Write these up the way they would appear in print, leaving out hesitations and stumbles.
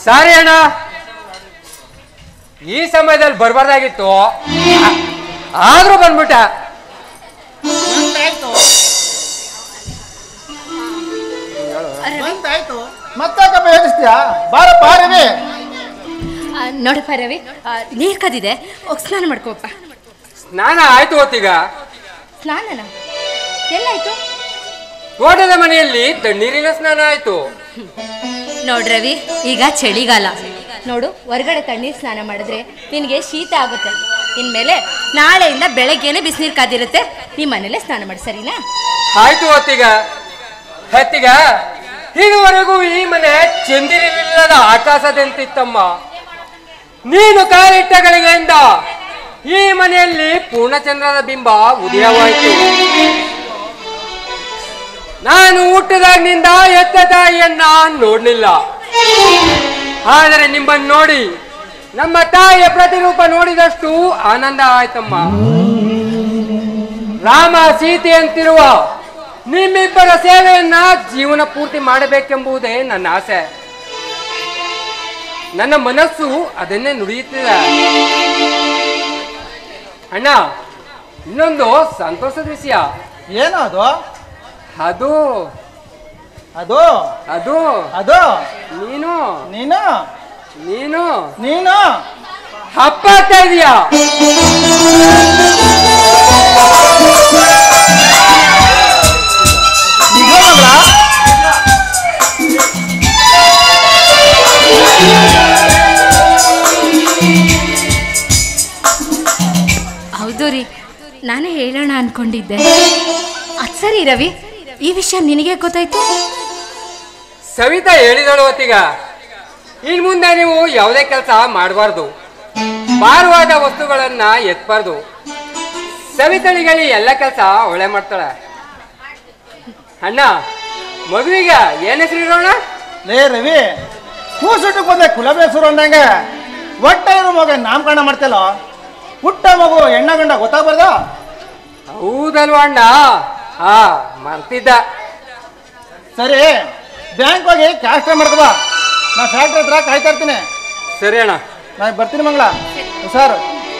ಸಾರಿ ಅಣ್ಣ, ಈ ಸಮಯದಲ್ಲಿ ಬರ್ಬಾರ್ದಾಗಿತ್ತು, ಆದ್ರೂ ಬಂದ್ಬಿಟ್ಟ. ಮತ್ತಾಕಪ್ಪ ಯೋಚಿಸ್ತೀಯಾ? ಬಾರಪ್ಪ ರವಿ. ನೋಡಪ್ಪ ರವಿ, ನೀರು ಕದಿದೆ, ಹೋಗಿ ಸ್ನಾನ ಮಾಡ್ಕೋಪ್ಪ. ಸ್ನಾನ ಆಯ್ತು ಹೊತ್ತೀಗ. ಸ್ನಾನನ ಎಲ್ಲಾಯ್ತು? ತೋಟದ ಮನೆಯಲ್ಲಿ ತಣ್ಣೀರಿನ ಸ್ನಾನ ಆಯ್ತು. ನೋಡ್ರವಿ, ಈಗ ಚಳಿಗಾಲ ನೋಡು, ಹೊರಗಡೆ ತಣ್ಣೀರು ಸ್ನಾನ ಮಾಡಿದ್ರೆ ನಿನಗೆ ಶೀತ ಆಗುತ್ತೆ. ಇನ್ಮೇಲೆ ನಾಳೆಯಿಂದ ಬೆಳಗ್ಗೆನೆ ಬಿಸಿನೀರು ಕಾದಿರುತ್ತೆ, ನಿಮ್ಮ ಮನೇಲೆ ಸ್ನಾನ ಮಾಡಿ, ಸರಿನಾ? ಆಯ್ತು ಹೊತ್ತೀಗ. ಹೊತ್ತೀಗ ಇದುವರೆಗೂ ಈ ಮನೆ ಚಂದಿರವಿಲ್ಲದ ಆಕಾಶದಂತಿತ್ತಮ್ಮ. ನೀನು ಕಾಲಿಟ್ಟ ಗಳಿಗೆಯಿಂದ ಈ ಮನೆಯಲ್ಲಿ ಪೂರ್ಣಚಂದ್ರದ ಬಿಂಬ ಉದಯವಾಯಿತು. ನಾನು ಹುಟ್ಟಿದಾಗಿನಿಂದ ಎತ್ತ ತಾಯಿಯನ್ನ ನೋಡ್ಲಿಲ್ಲ, ಆದರೆ ನಿಮ್ಮನ್ನು ನೋಡಿ ನಮ್ಮ ತಾಯಿಯ ಪ್ರತಿರೂಪ ನೋಡಿದಷ್ಟು ಆನಂದ ಆಯ್ತಮ್ಮ. ರಾಮ ಸೀತೆ ಅಂತಿರುವ ನಿಮ್ಮಿಬ್ಬರ ಸೇವೆಯನ್ನ ಜೀವನ ಪೂರ್ತಿ ಮಾಡಬೇಕೆಂಬುದೇ ನನ್ನ ಆಸೆ. ನನ್ನ ಮನಸ್ಸು ಅದನ್ನೇ ನುಡಿಯುತ್ತಿದೆ. ಅಣ್ಣ, ಇನ್ನೊಂದು ಸಂತೋಷದ ವಿಷಯ. ಏನು ಅದು? ಅದು ಅದು ಅದು ಅದು ನೀನು ನೀನು ನೀನು ನೀನು ಹಬ್ಬ ಆಗ್ತಾ ಇದೀಯಾ? ಹೌದು ರೀ, ನಾನೇ ಹೇಳೋಣ ಅನ್ಕೊಂಡಿದ್ದೆ. ಅದು ಸರಿ ರವಿ, ಈ ವಿಷಯ ನಿನಗೆ ಗೊತ್ತಾಯ್ತು? ಸವಿತಾ ಹೇಳಿದಳು ಹೊತ್ತೀಗ, ಇನ್ ಮುಂದೆ ನೀವು ಯಾವುದೇ ಕೆಲಸ ಮಾಡಬಾರ್ದು, ಭಾರವಾದ ವಸ್ತುಗಳನ್ನ ಎತ್ತಬಾರ್ದು. ಸವಿತಳಿಗೆ ಎಲ್ಲ ಕೆಲಸ ಒಳ್ಳೆ ಮಾಡ್ತಾಳೆ. ಅಣ್ಣ, ಮಗುವಿಗ ಏನ್ ಹೆಸರು ಇರೋಣ? ಲೇ ರವಿ, ಕೂಸುಟ್ಟು ಬಂದೆ ಕುಲಬೇಸರು ಅಂದಂಗೆ ಒಟ್ಟೆ ಇರೋ ಮಗ ನಾಮಕರಣ ಮಾಡ್ತಲ್ಲ. ಪುಟ್ಟ ಮಗು ಹೆಣ್ಣ ಗಂಡ ಗೊತ್ತಾಗ್ಬಾರ್ದ? ಹೌದಲ್ವಾ ಅಣ್ಣ? ಹಾ, ಮರ್ತಿದ್ದ. ಸರಿ, ಬ್ಯಾಂಕ್ ಹೋಗಿ ಕ್ಯಾಶ್ ಟ್ರೈ ಮಾಡ್ಕೋ ಬಾ. ನಾ ಫ್ಯಾಕ್ಟ್ರಿ ಹತ್ರ ಕಾಯ್ತಾ ಇರ್ತೀನಿ. ಸರಿ ಅಣ್ಣ, ನಾನು ಬರ್ತೀನಿ ಮಂಗಳ. ಸರ್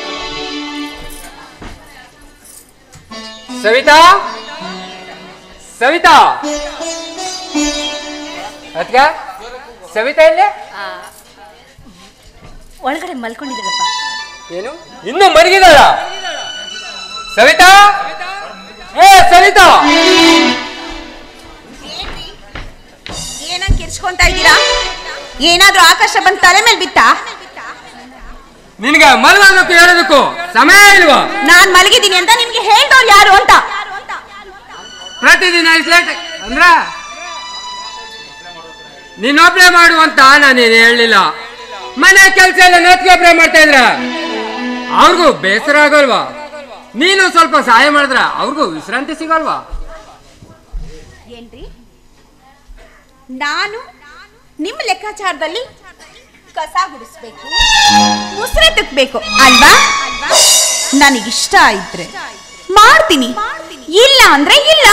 ಸವಿತಾ, ಸವಿತಾ, ಅದ್ಕ ಸವಿತಾ ಇಲ್ಲೇ? ಒಳಗಡೆ ಮಲ್ಕೊಂಡಿದ್ದಳಪ್ಪ. ಏನು, ಇನ್ನು ಮಲಗಿದಾಳ? ಸವಿತಾ, ಏ ಸವಿತಾ! ಏನಂಗ್ ಕಿರ್ಚ್ಕೊಂತ ಇದ್ದೀರಾ? ಏನಾದ್ರೂ ಆಕಾಶ ಬಂದ್ ತಲೆ ಮೇಲೆ ಬಿತ್ತಾ? ನಿನ್ಗೆ ಮಲಗೋದಕ್ಕೂ ಹೇಳೋದಕ್ಕೂ ಸಮಯ ಇಲ್ವಾ? ನಾನ್ ಮಲಗಿದ್ದೀನಿ ಅಂತ ನಿಮ್ಗೆ ಹೇಳ್ದವ್ರು ಯಾರು ಅಂತ? ಪ್ರತಿದಿನ ಇಸ್ಲೇಟ್ ಅಂದ್ರ ನೀನೊಬ್ಳೆ ಮಾಡುವಂತ ನಾನೇನು ಹೇಳಲಿಲ್ಲ. ಮನೆ ಕೆಲಸ ಎಲ್ಲ ನತ್ಕೊಬ್ರೆ ಮಾಡ್ತಾ ಇದ್ರ ಅವ್ರಿಗೂ ಬೇಸರ ಆಗಲ್ವಾ? ನೀನು ಸ್ವಲ್ಪ ಸಹಾಯ ಮಾಡಿದ್ರ ಅವ್ರಿಗೂ ವಿಶ್ರಾಂತಿ ಸಿಗಲ್ವಾ? ಏನ್ರಿ, ನಾನು ನಿಮ್ಮ ಲೆಕ್ಕಾಚಾರದಲ್ಲಿ ಕಸ ಗುಡಿಸ್ಬೇಕು, ಮುಸ್ರೆ ತಿಕ್ಬೇಕು ಅಲ್ವಾ? ನನಗಿಷ್ಟ ಇದ್ರೆ ಮಾಡ್ತೀನಿ, ಇಲ್ಲ ಅಂದ್ರೆ ಇಲ್ಲ.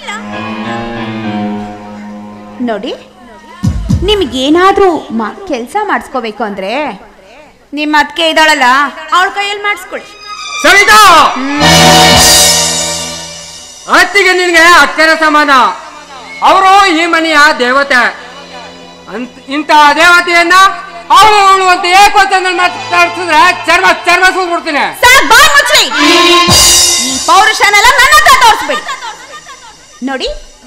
ನೋಡಿ, ನಿಮ್ಗೇನಾದ್ರೂ ಕೆಲಸ ಮಾಡಿಸ್ಕೋಬೇಕು ಅಂದ್ರೆ ನಿಮ್ಮ ಅತ್ತಿಗೆ ಇದ್ದಾಳಲ್ಲ, ಅವಳ ಕೈಯಲ್ಲಿ ಮಾಡಿಸ್ಕೊಳ್ಳಿ. ಸವಿತಾ, ಅತ್ತಿಗೆ ನಿನ್ಗೆ ಅಕ್ಕರ ಸಮಾನ. ಅವರು ಈ ಮನೆಯ ದೇವತೆ. ಇಂತಹ ದೇವತೆಯನ್ನ ಅವಳು ಅಂತ ಏಕೋಚಂದ್ರ ಮಾತಾಡ್ಸಿದ್ರೆ ಚರ್ಮ ಸೂದ್ಬಿಡ್ತೀನಿ. ಈ ಪೌರುಷನೆಲ್ಲ ನನ್ನ ಹತ್ರ ತೋರಿಸ್ಬೇಡಿ. ನೋಡಿ,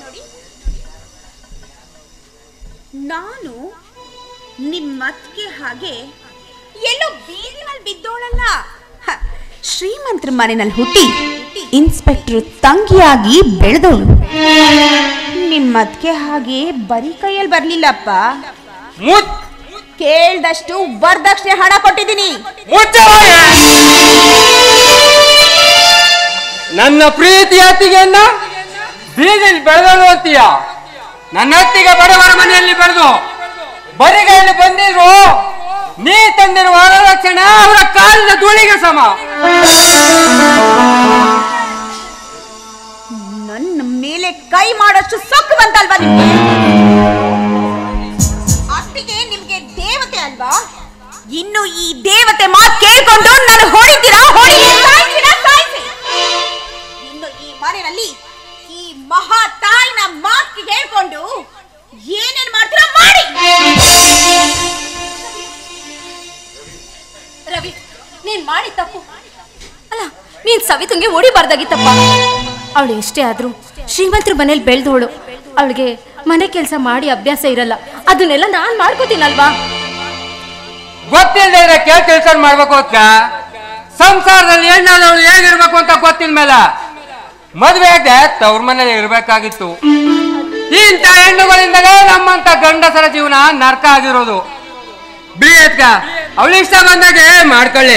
ನಾನು ನಿಮ್ಮತ್ತಿಗೆ ಹಾಗೆ ಎಲ್ಲೋ ಬೀದಿನಲ್ಲಿ ಬಿದ್ದೋಳಲ್ಲ. ಶ್ರೀಮಂತರ ಮನೆಯಲ್ಲಿ ಹುಟ್ಟಿ ಇನ್ಸ್ಪೆಕ್ಟರ್ ತಂಗಿಯಾಗಿ ಬೆಳೆದವಳು. ನಿಮ್ಮತ್ತಿಗೆ ಹಾಗೆ ಬರೀ ಕೈಯಲ್ಲಿ ಬರ್ಲಿಲ್ಲಪ್ಪ, ಕೇಳ್ದಷ್ಟು ವರದಕ್ಷಿಣೆ ಹಣ ಕೊಟ್ಟಿದ್ದೀನಿ. ನನ್ನ ಪ್ರೀತಿ ಅತ್ತಿಗೆಯನ್ನ ಬೀದಿಲಿ ಬೆಳೆದಳು ಅಂತೀಯ? ನನ್ನ ಅತ್ತಿಗೆ ಬಡವರ ಮನೆಯಲ್ಲಿ ಬೆಳೆದು ಬರಿಗೈಯಲ್ಲಿ ಬಂದಿದ್ರು ನೀ ತಂದಿರುವ ವರದಕ್ಷಿಣೆ ಅವರ ಕಾಲಿನ ಧೂಳಿಗೆ ಸಮ. ನನ್ನ ಮೇಲೆ ಕೈ ಮಾಡೋಷ್ಟು ಸೊಕ್ಕು ಬಂತಲ್ವಾ ನಿಮ್ಗೆ? ಅತ್ತಿಗೆ ನಿಮ್ಗೆ ದೇವತೆ ಇನ್ನು ಈ ದೇವತೆ ಮಾತು ಕೇಳಿಕೊಂಡು ನಾನು ಹೊಡಿತೀರಾ ಸಾಯಿಸಿ. ಇನ್ನು ಈ ಮನೆಯಲ್ಲಿ ಈ ಮಹಾ ತಾಯಿನ ಮಾತು ಹೇಳ್ಕೊಂಡು ಏನೇನ್ ಮಾಡ್ತೀರಾ ಮಾಡಿ. ರವಿ, ನೀನ್ ಮಾಡಿ ತಪ್ಪು ಅಲ್ಲ, ನೀನ್ ಸವಿತಂಗೆ ಹೊಡಿಬಾರ್ದಾಗಿತ್ತಪ್ಪ. ಅವಳು ಎಷ್ಟೇ ಆದ್ರೂ ಶ್ರೀಮಂತರ ಮನೇಲಿ ಬೆಳೆದವಳು. ಅವಳಿಗೆ ಮನೆ ಕೆಲಸ ಮಾಡಿ ಅಭ್ಯಾಸ ಇರಲ್ಲ. ಅದನ್ನೆಲ್ಲ ನಾನ್ ಮಾಡ್ಕೋತೀನಲ್ವಾ. ಗೊತ್ತಿಲ್ಲದೆ ಕೆಲಸ ಮಾಡ್ಬೇಕು ಅಂತ ಸಂಸಾರದಲ್ಲಿ ಹೆಣ್ಣಾದವಳು ಹೇಗಿರ್ಬೇಕು ಅಂತ ಗೊತ್ತಿಲ್ಲ ಮೇಲೆ ಮದುವೆ ಆಗದೆ ತವ್ರ ಮನೇಲಿ ಇರ್ಬೇಕಾಗಿತ್ತು. ಇಂಥ ಹೆಣ್ಣುಗಳಿಂದಲೇ ನಮ್ಮಂತ ಗಂಡಸರ ಜೀವನ ನರ್ಕ ಆಗಿರೋದು. ಬಿಡಿ ಅದ್ಕ ಅವಳು ಇಷ್ಟ ಬಂದಾಗೆ ಮಾಡ್ಕೊಳ್ಳಿ.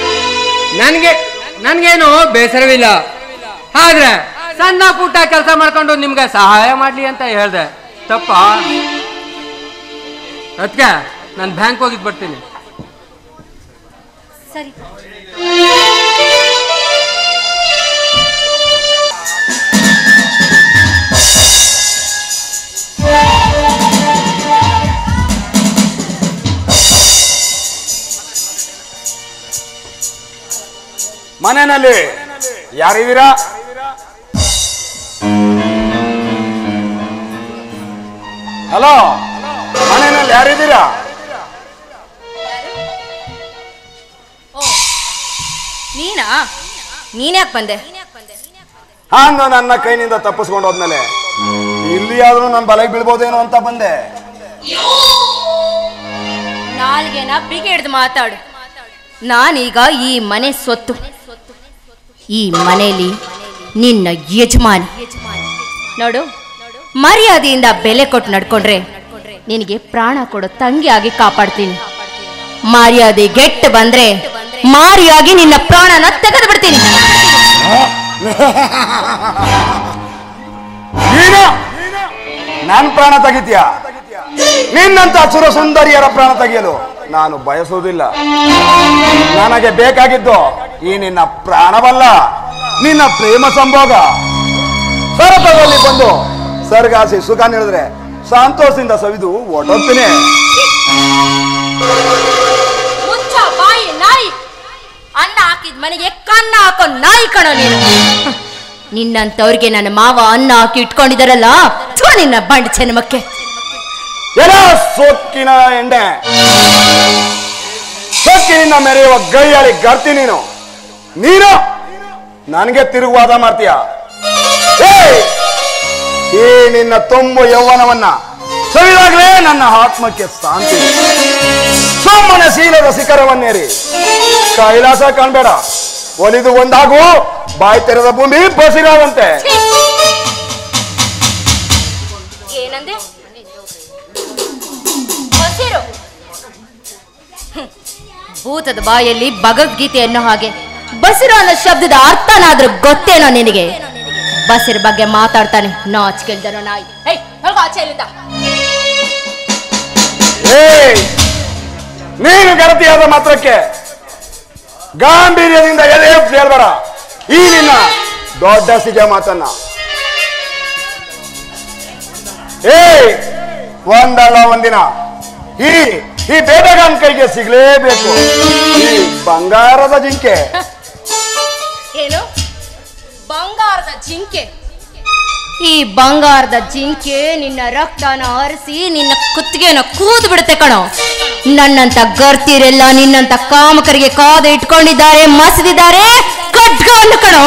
ನನ್ಗೇನು ಬೇಸರವಿಲ್ಲ. ಆದ್ರೆ ಸಣ್ಣ ಪುಟ್ಟ ಕೆಲಸ ಮಾಡ್ಕೊಂಡು ನಿಮ್ಗೆ ಸಹಾಯ ಮಾಡ್ಲಿ ಅಂತ ಹೇಳ್ದೆ ತಪ್ಪ? ಅದಕ್ಕೆ ನಾನು ಬ್ಯಾಂಕ್ ಹೋಗಿದ್ ಬರ್ತೀನಿ. ಸರಿ. ಮನೆಯಲ್ಲಿ ಯಾರಿದ್ದೀರಾ? ಹಲೋ, ಮನೆಯಲ್ಲಿ ಯಾರಿದ್ದೀರಾ? ನೀನಾ? ನೀನ್ಯಾಕೆ ಬಂದೆ? ಹಾಂಗ ನನ್ನ ಕೈನಿಂದ ತಪ್ಪಿಸ್ಕೊಂಡು ಹೋದ್ಮೇಲೆ ಇಲ್ಲಿ ಆದ್ರೂ ನನ್ನ ಬಲೆಗೆ ಬೀಳ್ಬೋದೇನೋ ಅಂತ ಬಂದೆ. ನಾಲ್ಗೆನ ಬಿಗಿ ಹಿಡ್ದು ಮಾತಾಡು. ನಾನೀಗ ಈ ಮನೆ ಸೊತ್ತು, ಈ ಮನೆಯಲ್ಲಿ ನಿನ್ನ ಯಜಮಾನಿ. ನೋಡು, ಮರ್ಯಾದೆಯಿಂದ ಬೆಲೆ ಕೊಟ್ಟು ನಡ್ಕೊಂಡ್ರೆ ನಿನಗೆ ಪ್ರಾಣ ಕೊಡೋ ತಂಗಿ ಆಗಿ ಕಾಪಾಡ್ತೀನಿ. ಮರ್ಯಾದೆ ಗೆಟ್ಟು ಬಂದ್ರೆ ಮಾರಿಯಾಗಿ ನಿನ್ನ ಪ್ರಾಣನ ತೆಗೆದು ಬಿಡ್ತೀನಿ. ನೀನು ನನ್ನ ಪ್ರಾಣ ತೆಗಿತೀಯ? ನಿನ್ನಂತ ಸುರ ಸುಂದರಿಯರ ಪ್ರಾಣ ತೆಗೆಯಲು ನಾನು ಬಯಸುವುದಿಲ್ಲ. ನನಗೆ ಬೇಕಾಗಿದ್ದು ಈ ನಿನ್ನ ಪ್ರಾಣವಲ್ಲ, ನಿನ್ನ ಪ್ರೇಮ ಸಂಭೋಗ. ಸರಪದಲ್ಲಿ ಬಂದು ಸರ್ಗಾಸಿ ಸುಖ ನೀಡಿದ್ರೆ ಸಂತೋಷದಿಂದ ಸವಿದು ಒಟ್ಟೋಗ್ತೀನಿ. ಮುಚ್ಚ ಬಾಯಿ ನಾಯಿ. ಅನ್ನ ಹಾಕಿದ ಮನೆಗೆ ಕನ್ನ ಹಾಕೋ ನಾಯಿ ಕಣ ನೀನು. ನಿನ್ನಂತವ್ರಿಗೆ ನನ್ನ ಮಾವ ಅನ್ನ ಹಾಕಿ ಇಟ್ಕೊಂಡಿದಾರಲ್ಲ, ನಿನ್ನ ಬಂಡ್ ಚೆನ್ನಮಕ್ಕೆ. ಎಲ್ಲ ಸೊಕ್ಕಿನ ಎಂಡೆ, ಸೊಕ್ಕಿನಿಂದ ಮೆರೆಯುವ ಗೈಯಾಳಿ ಗರ್ತಿ ನೀನು. ನೀನು ನನಗೆ ತಿರುಗುವಾದ ಮಾಡ್ತೀಯ? ಈ ನಿನ್ನ ತುಂಬು ಯೌವನವನ್ನ ಸವಿದಾಗಲೇ ನನ್ನ ಆತ್ಮಕ್ಕೆ ಶಾಂತಿ. ಸುಮ್ಮನೆ ಶೀಲದ ಶಿಖರವನ್ನೇರಿ ಕೈಲಾಸ ಕಾಣ್ಬೇಡ. ಒಲಿದು ಒಂದಾಗು, ಬಾಯಿ ತೆರೆದ ಭೂಮಿ ಬಸಿರಾದಂತೆ. ಏನಂದೆ? ಬಸಿರು. ಭೂತದ ಬಾಯಲ್ಲಿ ಭಗವದ್ಗೀತೆ ಅನ್ನೋ ಹಾಗೆ ಬಸಿರು ಅನ್ನೋ ಶಬ್ದದ ಅರ್ಥನಾದ್ರೂ ಗೊತ್ತೇನೋ ನಿನಗೆ? ಬಸಿರ ಬಗ್ಗೆ ಮಾತಾಡ್ತಾನೆ ನಾಚಿಕೆಲ್ದನೋ ನಾಯಿ. ಆಚೆ ಇಲ್ಲಿಂದ. ನೀನು ಗರತಿಯಾದ ಮಾತ್ರಕ್ಕೆ ಗಾಂಭೀರ್ಯದಿಂದ ಎದೆ ಹೇಳ್ಬೇಡ ಈ ನಿನ್ನ ದೊಡ್ಡ ಸಿಜ ಮಾತನ್ನ. ಒಂದಲ್ಲ ಒಂದಿನ ಈ ಬೇಟೆಗಾರನ ಕೈಗೆ ಸಿಗ್ಲೇಬೇಕು ಈ ಬಂಗಾರದ ಜಿಂಕೆ. ಏನು ಬಂಗಾರದ ಜಿಂಕೆ? ಈ ಬಂಗಾರದ ಜಿಂಕೆ ನಿನ್ನ ರಕ್ತನ ಹರಿಸಿ ನಿನ್ನ ಕುತ್ತಿಗೆನ ಕೂದು ಬಿಡುತ್ತೆ ಕಣೋ. ನನ್ನಂತ ಗರ್ತಿರೆಲ್ಲ ನಿನ್ನಂತ ಕಾಮಕರಿಗೆ ಕಾದು ಇಟ್ಕೊಂಡಿದ್ದಾರೆ, ಮಸದಿದ್ದಾರೆ ಖಡ್ಗವನ್ನು ಕಣೋ.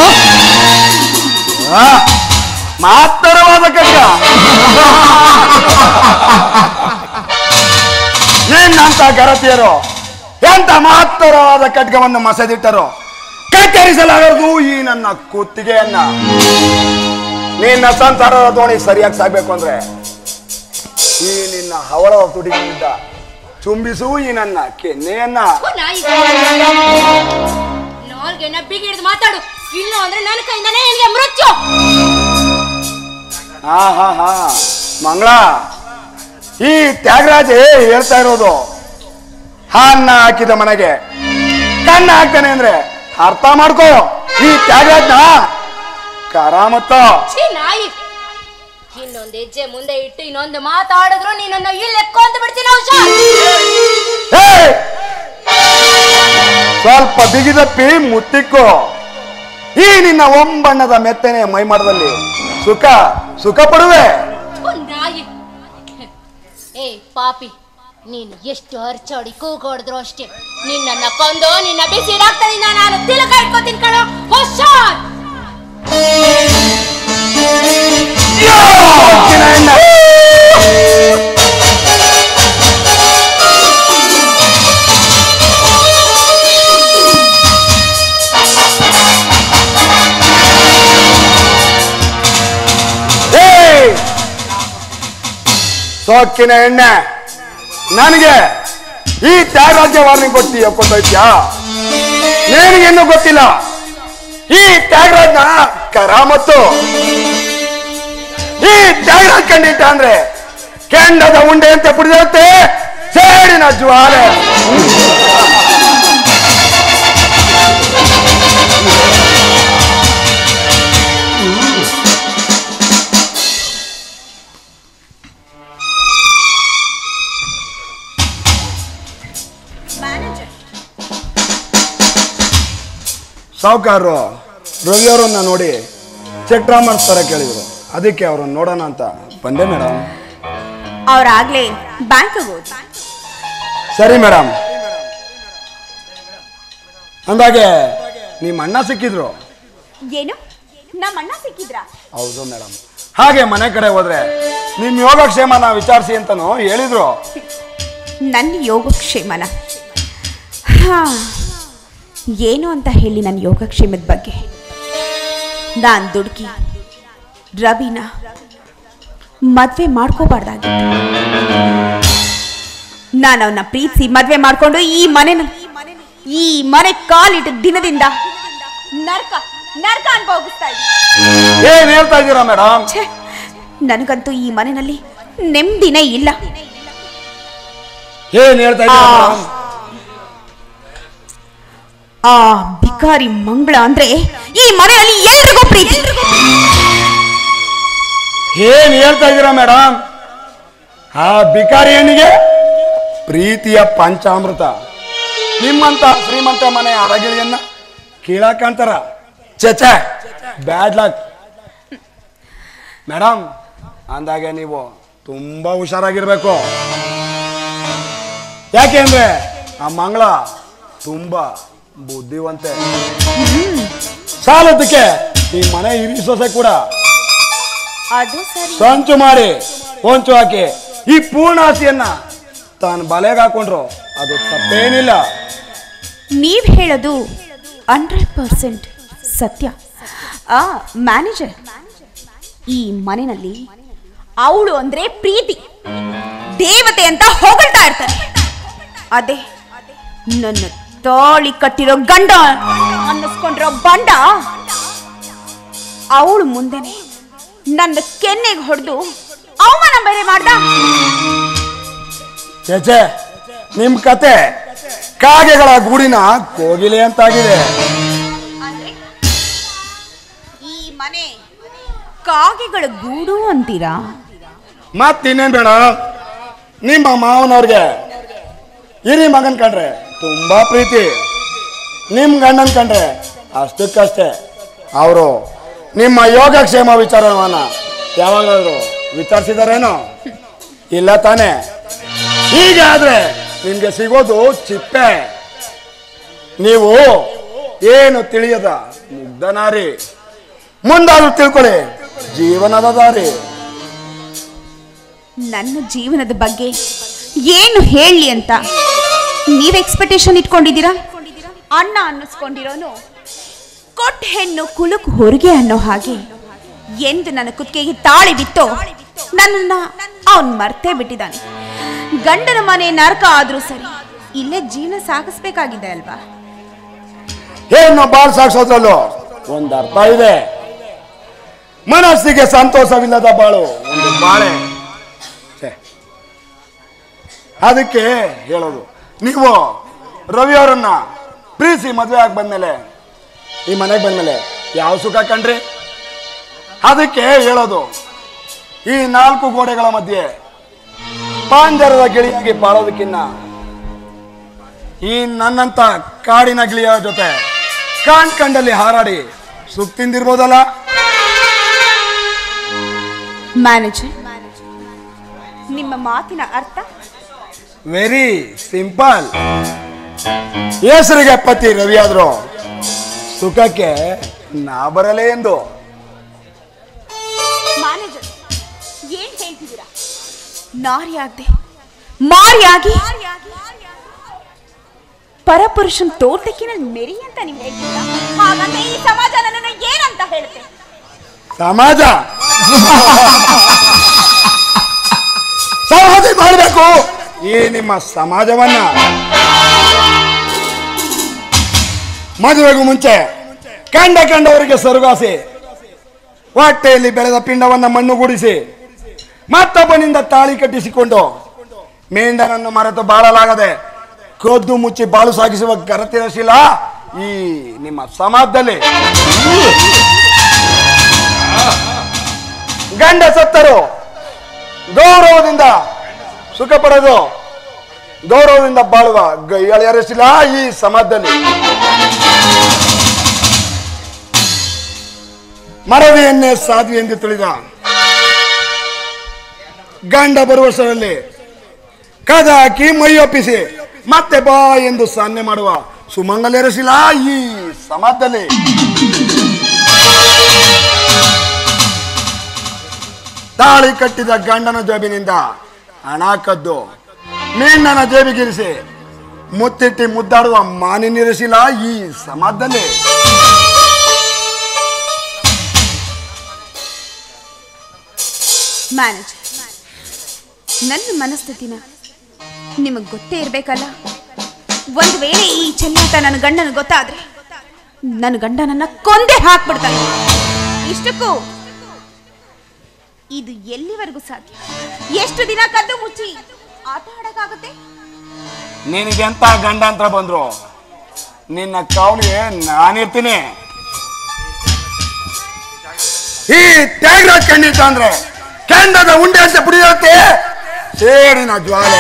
ಮಾತರವಾದ ಖಡ್ಗ. ನಿನ್ನಂತ ಗರತಿಯರು ಎಂತ ಮಹತ್ತರವಾದ ಖಡ್ಗವನ್ನು ಮಸದಿಟ್ಟರು. ಕತ್ತರಿಸಲಾಗದು ಈ ನನ್ನ ಕುತ್ತಿಗೆಯನ್ನ. ನಿನ್ನ ಸಂಸಾರದ ದೋಣಿ ಸರಿಯಾಗಿ ಸಾಗಬೇಕು ಅಂದ್ರೆ ಈ ನಿನ್ನ ಹವಳದ ತುಟಿಗಳಿಂದ ಚುಂಬಿಸು ಈ ನನ್ನ ಕೆನ್ನೆಯನ್ನ. ನಾಲ್ಗೆನ ಬಿಗಿ ಹಿಡಿದು ಮಾತಾಡು, ಇಲ್ಲ ಅಂದ್ರೆ ನನ್ನ ಕೈಯಿಂದನೇ ನಿನಗೆ ಮೃತ್ಯು. ಹಾ ಮಂಗಳ, ಈ ತ್ಯಾಗರಾಜೆ ಹೇಳ್ತಾ ಇರೋದು ಅನ್ನ ಹಾಕಿದ ಮನೆಗೆ ಕನ್ನ ಹಾಕ್ತಾನೆ ಅಂದ್ರೆ ಅರ್ಥ ಮಾಡ್ಕೋ. ಈ ತ್ಯಾಗರಾಜ್ನ ಕರಾಮತ್ತ. ನಾಯಿ, ಇನ್ನೊಂದು ಹೆಜ್ಜೆ ಮುಂದೆ ಇಟ್ಟು ಇನ್ನೊಂದು ಮಾತಾಡಿದ್ರು ನೀನನ್ನು ಇಲ್ಲೇ ಕೊಂದು ಬಿಡ್ತೀನಿ. ಸ್ವಲ್ಪ ಬಿಗಿದಪ್ಪಿ ಮುತ್ತಿಕ್ಕೋ. ಈ ನಿನ್ನ ಒಂಬಣ್ಣದ ಮೆತ್ತನೆ ಮೈಮಾಡದಲ್ಲಿ ಸುಖ ಪಡುವೆ. ಏ ಪಾಪಿ, ನೀನು ಎಷ್ಟು ಹರ್ಚಾಡಿ ಕೂಗೋಡಿದ್ರು ಅಷ್ಟೇ, ನಿನ್ನ ಕೊಂದು ನಿನ್ನ ಬಿಸಿ ರಕ್ತದಿಂದ ನಾನು ತಿಲಕ ಇಟ್ಕೋತೀನಿ ಕಣೋ. ಸೋಕಿನ ಎಣ್ಣೆ, ನನಗೆ ಈ ತ್ಯಾಗರಾಜ್ಯ ವಾರ್ನಿಂಗ್ ಕೊಟ್ಟೋಯ್ತ್ಯಾ? ನಿನಗಿನ್ನೂ ಗೊತ್ತಿಲ್ಲ ಈ ತ್ಯಾಗರಾಜ್ನ ಕರಾಮತ್ತು. ಈ ತ್ಯಾಗರಾಜ್ ಕಂಡಿಟ್ಟ ಅಂದ್ರೆ ಕೆಂಡದ ಉಂಡೆ ಅಂತ ಪುಡಿದಿರುತ್ತೆ ಸೇಡಿನ ಜ್ವಾಲೆ. ಸಾವುಕಾರರು ರವಿಯವರನ್ನ ನೋಡಿ ಚೆಕ್ ಡ್ರಾ ಮಾಡಿಸ್ತಾರೆ ಕೇಳಿದ್ರು, ಅದಕ್ಕೆ ಅವ್ರನ್ನ ನೋಡೋಣ ಅಂತ ಬಂದೆ ಮೇಡಮ್. ಅವ್ರಾಗ್ಲೇ ಬ್ಯಾಂಕ್ ಹೋದ್. ಸರಿ ಮೇಡಮ್. ಅಂದಾಗೆ ನಿಮ್ಮ ಅಣ್ಣ ಸಿಕ್ಕಿದ್ರು? ಏನು, ನಮ್ಮ ಅಣ್ಣ ಸಿಕ್ಕಿದ್ರಾ? ಹೌದು ಮೇಡಮ್. ಹಾಗೆ ಮನೆ ಕಡೆ ಹೋದ್ರೆ ನಿಮ್ ಯೋಗಕ್ಷೇಮನ ವಿಚಾರಿಸಿ ಅಂತನೂ ಹೇಳಿದ್ರು. ನನ್ನ ಯೋಗಕ್ಷೇಮನ? ಏನು ಅಂತ ಹೇಳಿ ನನ್ನ ಯೋಗಕ್ಷೇಮದ ಬಗ್ಗೆ? ನಾನು ದುಡುಕಿ ರವಿನ ಮದ್ವೆ ಮಾಡ್ಕೋಬಾರ್ದಾಗಿತ್ತು. ನಾನು ಅವನ್ನ ಪ್ರೀತಿಸಿ ಮದ್ವೆ ಮಾಡ್ಕೊಂಡು ಈ ಮನೆ ಕಾಲಿಟ್ಟ ದಿನದಿಂದ ನರ್ಕ ಅನುಭವಿಸ್ತಾ ಇದ್ದೀನಿ. ಏನ್ ಹೇಳ್ತಾ ಇದ್ದೀರಾ ಮೇಡಮ್? ನನಗಂತೂ ಈ ಮನೆಯಲ್ಲಿ ನೆಮ್ಮದಿನೇ ಇಲ್ಲ. ಏನ್ ಹೇಳ್ತಾ ಇದ್ದೀರಾ? ಆ ಬಿಕಾರಿ ಮಂಗಳ ಅಂದ್ರೆ ಈ ಮನೆಯಲ್ಲಿ ಎಲ್ರಿಗೂ ಪ್ರೀತಿ. ಏನ್ ಹೇಳ್ತಾ ಇದ್ದೀರಾ ಮೇಡಮ್? ಆ ಬಿಕಾರಿ ಹೆಣ್ಣಿಗೆ ಪ್ರೀತಿಯ ಪಂಚಾಮೃತ. ನಿಮ್ಮಂತ ಶ್ರೀಮಂತ ಮನೆ ಅರಗಿಳಿಯನ್ನ ಕೀಳಾಕಂತಾರ. ಚಚೆ, ಬ್ಯಾಡ್ ಲಕ್ ಮೇಡಮ್. ಅಂದಾಗೆ ನೀವು ತುಂಬಾ ಹುಷಾರಾಗಿರ್ಬೇಕು. ಯಾಕೆಂದ್ರೆ ಆ ಮಂಗಳ ತುಂಬಾ ಬುದ್ಧಿವಂತೆ. ಸಾಲದಕ್ಕೆ ಈ ಮನೆ ಹಿರಿ ಸೊಸೆ ಕೂಡ ಅದು ಸರಿ. ಸಂಚು ಮಾಡಿ ಹೊಂಚು ಹಾಕಿ ಈ ಪೂರ್ಣಾಸಿಯನ್ನ ತಾನು ಬಲೆಗೆ ಹಾಕೊಂಡ್ರು ಅದು ತಪ್ಪೇನಿಲ್ಲ. ನೀವ್ ಹೇಳೋದು 100% ಸತ್ಯ. ಮ್ಯಾನೇಜರ್, ಈ ಮನೆಯಲ್ಲಿ ಅವಳು ಅಂದ್ರೆ ಪ್ರೀತಿ ದೇವತೆ ಅಂತ ಹೊಗಳ್ತಾ ಇರ್ತಾರೆ. ಅದೇ ನನ್ನ ತಾಳಿ ಕಟ್ಟಿರೋ ಗಂಡ ಅನ್ನಿಸ್ಕೊಂಡಿರೋ ಬಂಡ ಅವಳು ಮುಂದೆನೆ ನನ್ನ ಕೆನ್ನೆಗೆ ಹೊಡೆದು ಅವಮಾನ ಬೇರೆ ಮಾಡ್ದ. ಚೇಚೆ, ನಿಮ್ ಕತೆ ಕಾಗೆಗಳ ಗೂಡಿನ ಕೋಗಿಲೆ ಅಂತಾಗಿದೆ. ಈ ಮನೆ ಕಾಗೆಗಳ ಗೂಡು ಅಂತೀರಾ? ಮತ್ತಿನ್ನೇನ್ ಬೇಡ, ನಿಮ್ಮ ಮಾವನವ್ರಿಗೆ ಹಿರಿ ಮಗನ್ ಕಂಡ್ರೆ ತುಂಬಾ ಪ್ರೀತಿ, ನಿಮ್ ಗಂಡನ್ ಕಂಡ್ರೆ ಅಷ್ಟಕ್ಕಷ್ಟೇ. ಅವರು ನಿಮ್ಮ ಯೋಗಕ್ಷೇಮ ವಿಚಾರವನ್ನ ಯಾವಾಗಾದ್ರೂ ವಿಚಾರಿಸಿದಾರೇನೋ? ಇಲ್ಲ ತಾನೆ? ಹೀಗಾದ್ರೆ ನಿಮ್ಗೆ ಸಿಗೋದು ಚಿಪ್ಪೆ. ನೀವು ಏನು ತಿಳಿಯದ ಮುಗ್ಧನಾರಿ. ಮುಂದಾದ್ರೂ ತಿಳ್ಕೊಳ್ಳಿ ಜೀವನದ ದಾರಿ. ನನ್ನ ಜೀವನದ ಬಗ್ಗೆ ಏನು ಹೇಳಿ ಅಂತ ನೀವ್ ಎಕ್ಸ್ಪೆಕ್ಟೇಷನ್ ಇಟ್ಕೊಂಡಿದ್ದೀರಾ? ಅಣ್ಣ ಅನ್ನಿಸ್ಕೊಂಡಿರೋನು ಕೊಟ್ಟ ಹೆಣ್ಣು ಕುಲುಕು ಹೊರಗೆ ಅನ್ನೋ ಹಾಗೆ ಎಂದು ನನ್ನ ಕುತ್ತಿಗೆಗೆ ತಾಳಿ ಬಿತ್ತು ನನ್ನನ್ನ ಅವನ್ ಮರ್ತೇ ಬಿಟ್ಟಿದ್ದಾನೆ. ಗಂಡನ ಮನೆ ನರಕ ಆದ್ರೂ ಸರಿ, ಇಲ್ಲೇ ಜೀವನ ಸಾಗಿಸ್ಬೇಕಾಗಿದೆ ಅಲ್ವಾ? ಏನು ಬಾಳ್ ಸಾಗಿಸೋದ್ರಲ್ಲೂ ಒಂದು ಅರ್ಥ ಇದೆ. ಮನಸ್ಸಿಗೆ ಸಂತೋಷವಿಲ್ಲದ ಬಾಳು ಒಂದು ಬಾಳೆ. ಅದಕ್ಕೆ ಹೇಳೋದು, ನೀವು ರವಿ ಅವರನ್ನ ಪ್ರೀತಿ ಮದುವೆ ಆಗಿ ಬಂದ್ಮೇಲೆ ಈ ಮನೆಗೆ ಬಂದ್ಮೇಲೆ ಯಾವ ಸುಖ ಕಂಡ್ರಿ? ಅದಕ್ಕೆ ಹೇಳೋದು, ಈ 4 ಗೋಡೆಗಳ ಮಧ್ಯೆ ಪಾಂಜರದ ಗಿಳಿಯಾಗಿ ಬಾಳೋದಕ್ಕಿನ್ನ ಈ ನನ್ನಂತ ಕಾಡಿನ ಗಿಳಿಯ ಜೊತೆ ಕಂಡಲ್ಲಿ ಹಾರಾಡಿ ಸುಖ ತಿಂದಿರ್ಬೋದಲ್ಲ. ಮ್ಯಾನೇಜರ್, ನಿಮ್ಮ ಮಾತಿನ ಅರ್ಥ? Very simple. ಹೆಸರಿಗೆ ಪತಿ ರವಿ ಆದ್ರೂ ಸುಖಕ್ಕೆ ನಾ ಬರಲೇ ಎಂದು. ಮ್ಯಾನೇಜರ್, ಏನ್ ಹೇಳ್ತಿದ್ದೀರಾ? ನಾರಿಯಾಗದೆ ಮಾರಿಯಾಗಿ ಪರಪುರುಷನ್ ತೋಟಕ್ಕಿನ ಮೆರಿ ಅಂತ ನೀವು ಹೇಳ್ತೀರಾ? ಹಾಗಂದ್ರೆ ಈ ಸಮಾಜ ನನ್ನನ್ನು ಏನಂತ ಹೇಳುತ್ತೆ? ಸಮಾಜ ಸಮಾಧಿ ಮಾಡಬೇಕು ಈ ನಿಮ್ಮ ಸಮಾಜವನ್ನ. ಮದುವೆಗೂ ಮುಂಚೆ ಕಂಡವರಿಗೆ ಸರುಗಾಸಿ, ಹೊಟ್ಟೆಯಲ್ಲಿ ಬೆಳೆದ ಪಿಂಡವನ್ನ ಮಣ್ಣುಗೂಡಿಸಿ ಮತ್ತೊಬ್ಬನಿಂದ ತಾಳಿ ಕಟ್ಟಿಸಿಕೊಂಡು ಮೇಂಡನನ್ನು ಮರೆತು ಬಾಳಲಾಗದೆ ಕೊದ್ದು ಮುಚ್ಚಿ ಬಾಳು ಸಾಗಿಸುವ ಗರತಿರಶೀಲ ಈ ನಿಮ್ಮ ಸಮಾಜದಲ್ಲಿ. ಗಂಡ ಸತ್ತರು ಗೌರವದಿಂದ ಸುಖ ಪಡೆದು ಗೌರವದಿಂದ ಬಾಳುವ ಗೈಯಳಿಯರಶೀಲ ಈ ಸಮಾಜದಲ್ಲಿ. ಮರವಿಯನ್ನೇ ಸಾಧ್ವಿ ಎಂದು ತಿಳಿದ ಗಂಡ ಬರುವಷ್ಟರಲ್ಲಿ ಕದ ಹಾಕಿ ಮೈಯೊಪ್ಪಿಸಿ ಮತ್ತೆ ಬಾ ಎಂದು ಸಾನ್ನೆ ಮಾಡುವ ಸುಮಂಗಲಿಯರಶೀಲ ಈ ಸಮಾಜದಲ್ಲಿ. ತಾಳಿ ಕಟ್ಟಿದ ಗಂಡನ ಜೇಬಿನಿಂದ ಹಣ ಕದ್ದು ಮೀನನ ಜೇಬಿಗಿರಿಸಿ ಮುತ್ತಿಟ್ಟಿ ಮುದ್ದಾಡುವ ಮಾನಿನಿರಶೀಲ ಈ ಸಮಾಜದಲ್ಲಿ. ಮ್ಯಾನೇಜರ್, ನನ್ನ ಮನಸ್ಥಿತಿನ ನಿಮಗೆ ಗೊತ್ತೇ ಇರಬೇಕಲ್ಲ. ಒಂದು ವೇಳೆ ಈ ಚೆಲ್ಲಾಟ ನನ್ನ ಗಂಡನ ಗೊತ್ತಾದ್ರೆ ನನ್ನ ಗಂಡ ನನ್ನ ಕೊಂದೇ ಹಾಕ್ಬಿಡ್ತಾನೆ. ಇಷ್ಟಕ್ಕೂ ಇದು ಎಲ್ಲಿವರೆಗೂ ಸಾಧ್ಯ? ಎಷ್ಟು ದಿನ ಕದ್ದು ಮುಚ್ಚಿ ಆಟ ಆಡಕ್ಕಾಗುತ್ತೆ? ನಿನಗೆ ಎಂತ ಗಂಡ ಅಂತ ಬಂದ್ರು ನಿನ್ನ ಕಾವಲಿಗೆ ನಾನಿರ್ತೀನಿ. ಈ ತ್ಯಾಗರಾಜ್ ಖಂಡಿತ ಅಂದ್ರೆ ಕೆಂಡದ ಉಂಡೆ ಅಂತ ಪುಡಿಯುತ್ತೆ ಸೇಡಿನ ಜ್ವಾಲೆ.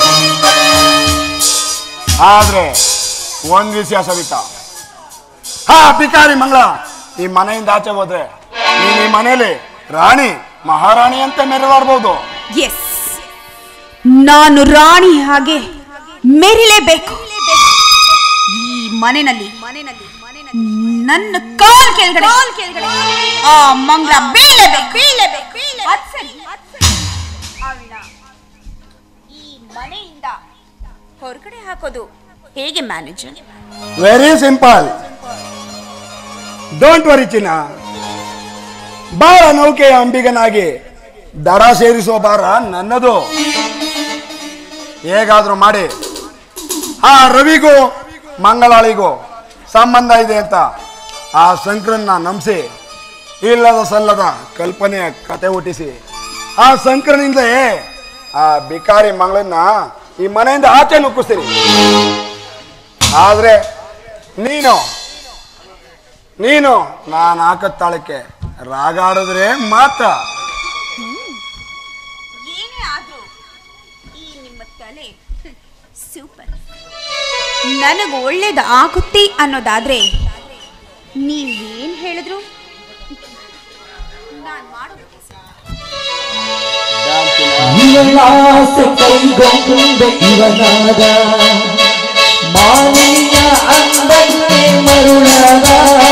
ಆದ್ರೆ ಒಂದ್ ವಿಷಯ ಸವಿತಾ, ಭಿಕಾರಿ ಮಂಗಳ ಈ ಮನೆಯಿಂದ ಆಚೆ ಹೋದ್ರೆ ನೀನ್ ಈ ಮನೆಯಲ್ಲಿ ರಾಣಿ ಮಹಾರಾಣಿ ಅಂತ ಮೆರೆದಾಡ್ಬೋದು. ಎಸ್, ನಾನು ರಾಣಿ ಹಾಗೆ ಮೆರಿಲೇಬೇಕು. ಈ ಮನೆಯಲ್ಲಿ ನನ್ನ ಕಾಲ್ ಕೆಳಗಡೆ ಆ ಮಂಗಳ ಬೀಳಬೇಕು. ಈ ಮನೆಯಿಂದ ಹೊರಗಡೆ ಹಾಕೋದು ಹೇಗೆ manager? Very simple. Don't worry ಚಿನ್ನ. ಬಾಳ ನೌಕೆಯ ಅಂಬಿಗನಾಗಿ ದಡ ಸೇರಿಸುವ ಭಾರ ನನ್ನದು. ಹೇಗಾದ್ರೂ ಮಾಡಿ ಆ ರವಿಗೂ ಮಂಗಳಾಳಿಗೂ ಸಂಬಂಧ ಇದೆ ಅಂತ ಆ ಶಂಕರನ್ನ ನಂಬಿಸಿ ಇಲ್ಲದ ಸಲ್ಲದ ಕಲ್ಪನೆಯ ಕತೆ ಹುಟ್ಟಿಸಿ ಆ ಶಂಕರನಿಂದಲೇ ಆ ಭಿಕಾರಿ ಮಂಗಳನ್ನ ಈ ಮನೆಯಿಂದ ಆಚೆ ನುಗ್ಗಿಸ್ತೀನಿ. ಆದ್ರೆ ನೀನು ನಾನು ಹಾಕತ್ತಾಳಕ್ಕೆ ರಾಗ ಆಡಿದ್ರೆ ಮಾತ್ರ. ಏನೇ ಆದ್ರೂ ಈ ನಿಮ್ಮ ತಲೆ ಸೂಪರ್. ನನಗೆ ಒಳ್ಳೇದು ಆಗುತ್ತೆ ಅನ್ನೋದಾದ್ರೆ ನೀವೇನ್ ಹೇಳಿದ್ರು ನಾನು ಮಾಡೋದಕ್ಕೆ ಇವನಾಸೆ ಕೈಗೊಂಡ ಇವನಾದ ಮಾನಿಯ ಅಂದಕ್ಕೆ ಮರುಳಾದ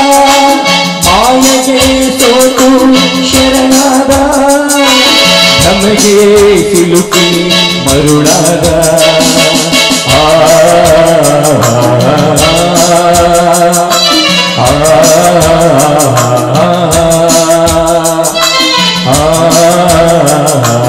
ಮಾಯಗೆ ಸೋತು ಶರಣಾದ ನಮಗೆ ಸಿಲುಕಿ ಮರುಳಾದ ಆ